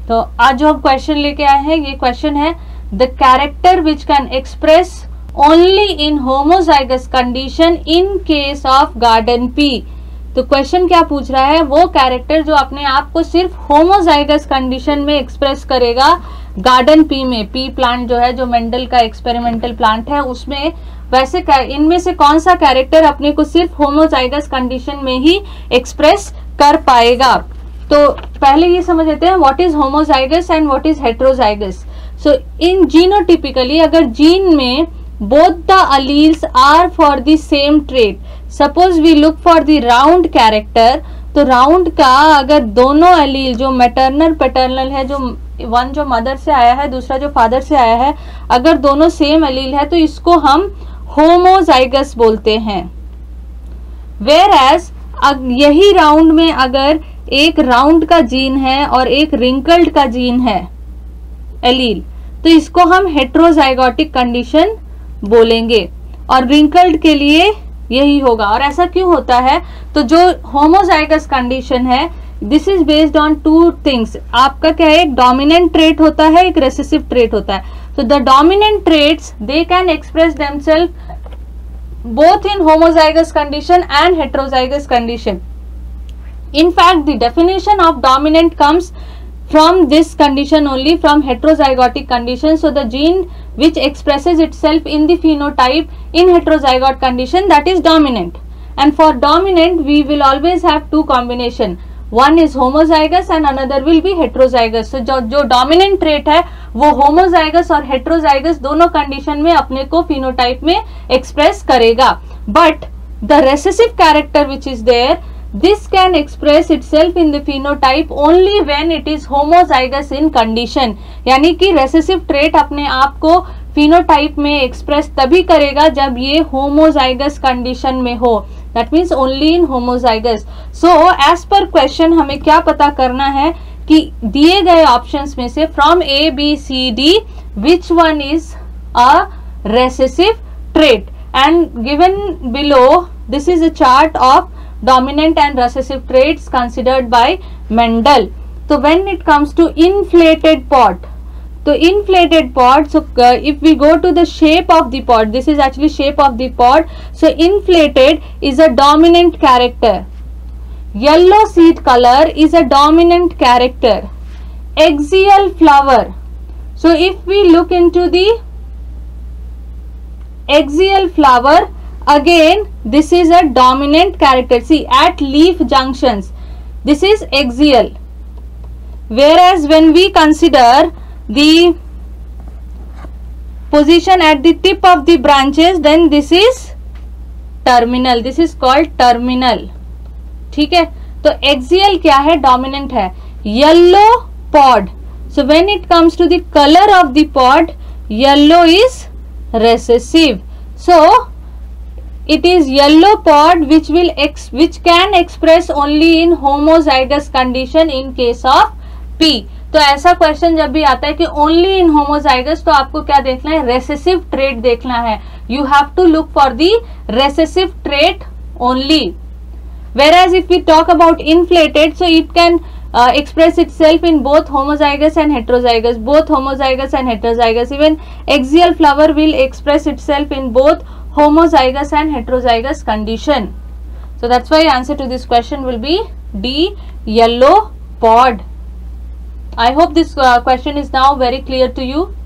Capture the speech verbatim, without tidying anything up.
तो आज जो हम क्वेश्चन लेके आए हैं ये क्वेश्चन है the character which can express only in homozygous condition in case of garden pea. तो क्वेश्चन क्या पूछ रहा है, वो कैरेक्टर जो अपने आप को सिर्फ होमोजाइगस कंडीशन में एक्सप्रेस करेगा गार्डन पी में। पी प्लांट जो है, जो मेंडल का एक्सपेरिमेंटल प्लांट है, उसमें वैसे इनमें से कौन सा कैरेक्टर अपने को सिर्फ होमोजाइगस कंडीशन में ही एक्सप्रेस कर पाएगा। तो पहले ये समझ लेते हैं what is homozygous and what is heterozygous. So in genotypically अगर जीन में both the alleles are for the same trait, suppose we look for the round character, तो राउंड का अगर दोनों एलील जो मैटरनल पैटर्नल है, जो वन जो मदर से आया है दूसरा जो फादर से आया है, अगर दोनों सेम एलील है तो इसको हम होमोजाइगस बोलते हैं। वेयर एज यही राउंड में अगर एक राउंड का जीन है और एक रिंकल्ड का जीन है एलील, तो इसको हम हेट्रोजाइगोटिक कंडीशन बोलेंगे और रिंकल्ड के लिए यही होगा। और ऐसा क्यों होता है, तो जो होमोजाइगस कंडीशन है this is based on two things. आपका क्या है, एक डोमिनेंट ट्रेट होता है, एक रेसेसिव ट्रेट होता है। तो the dominant traits they can express themselves both in homozygous condition and heterozygous condition. In fact, the definition of dominant comes from this condition only, from heterozygotic condition. So the gene which expresses itself in the phenotype in heterozygote condition, that is dominant. And for dominant we will always have two combination, one is homozygous and another will be heterozygous. So जो जो dominant trait है वो homozygous और heterozygous दोनों condition में अपने को phenotype में express करेगा। But the recessive character which is there, this can express itself in the phenotype only when it is homozygous in condition। यानी कि recessive trait अपने आप को phenotype में express तभी करेगा जब ये homozygous condition में हो, that means only in homozygous। So as per question हमें क्या पता करना है कि दिए गए options में से from A, B, C, D which one is a recessive trait, and given below this is a chart of dominant and recessive traits considered by Mendel। So when it comes to inflated pod, so inflated pod, so uh, if we go to the shape of the pod, this is actually shape of the pod, so inflated is a dominant character, yellow seed color is a dominant character, axial flower, so if we look into the axial flower, again this is a dominant character. See, at leaf junctions this is axial, whereas when we consider the position at the tip of the branches then this is terminal, this is called terminal। ठीक है, तो axial क्या है, dominant है। yellow pod, so when it comes to the color of the pod, yellow is recessive, so it is yellow pod which will ex which can express only in homozygous condition in case of P। तो ऐसा question जब भी आता है कि only in homozygous, तो आपको क्या देखना है, रेसेसिव ट्रेट देखना है। You have to look for the recessive trait only. whereas if we talk about inflated, so it can uh, express itself in both homozygous and heterozygous, both homozygous and heterozygous, even axial flower will express itself in both homozygous and heterozygous condition। So that's why answer to this question will be D, yellow pod। I hope this uh, question is now very clear to you।